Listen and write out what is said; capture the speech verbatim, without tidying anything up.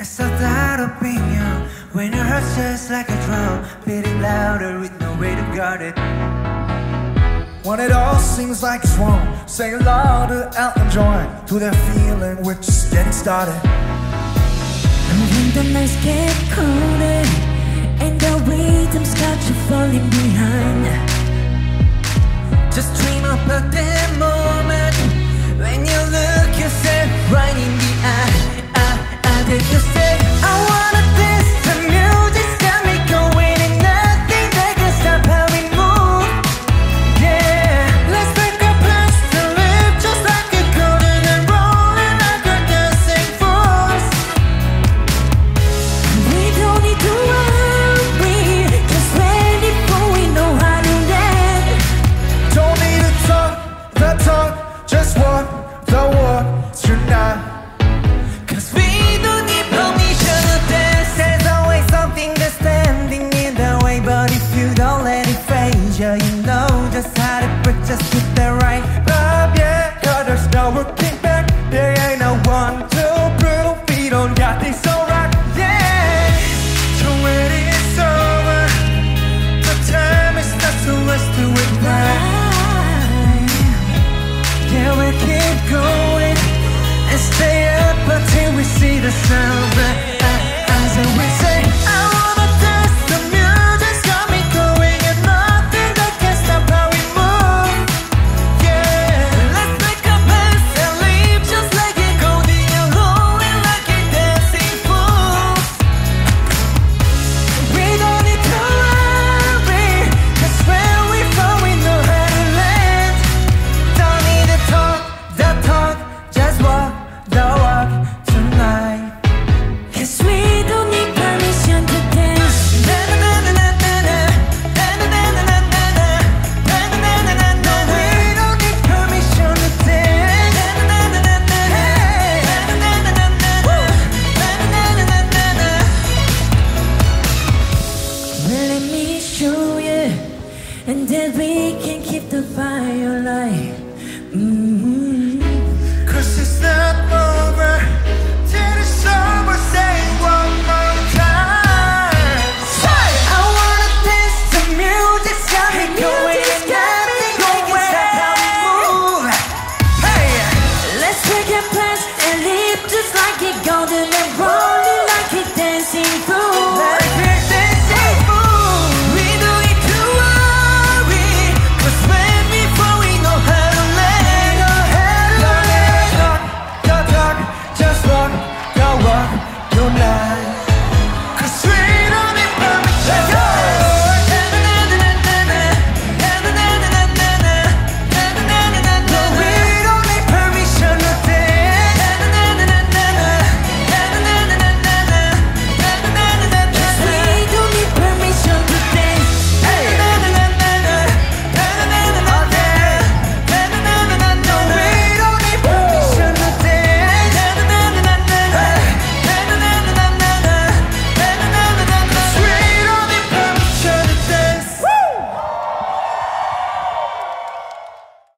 saw that opinion when your heart's just like a drum, beating louder with no way to guard it. When it all seems like it's wrong, sing louder out and join to that feeling we're just getting started. And when the nights get colder and the rhythm's got you falling behind, just dream about that moment when you look yourself right in the eye. I, I, did you say, I wanna dance, the music's got me going and nothing that can stop how we move. Yeah, let's make a plans to live just like a golden and rolling like a dancing fools. we don't need to worry, just ready for we know how to land. Don't need to talk the talk, just walk the walk tonight. Cause we don't need permission to dance. There's always something that's standing in the way, but if you don't let it phase you, you know just how to break, just get the right vibe, yeah. Cause there's no looking back, there ain't no one to prove we don't got this alright. Yeah, So when it's over, the time is not to us to it right. yeah, we keep going and stay up until we see the sun. But as we say, I wanna dance, the music's got me going and nothing that can stop how we move. Yeah, let's make a mess and leave just like it golden and rolling like a dancing fools. We don't need to worry, cause where we from we know how to land. Don't need to talk the talk, just walk the walk tonight. Cause we don't need permission to dance. Na na na na na na na na na na na na na na na na na na. We don't need permission to dance. Na na na na na na na na na na na na na na na. Well, let me show you, and then we can keep the fire alive. Mm-hmm. Cause it's not over till it's over, say it one more time. Say, I wanna dance, the music's got me going and nothing that can stop how we move. Hey, Let's take a plans and live just like it golden and roll.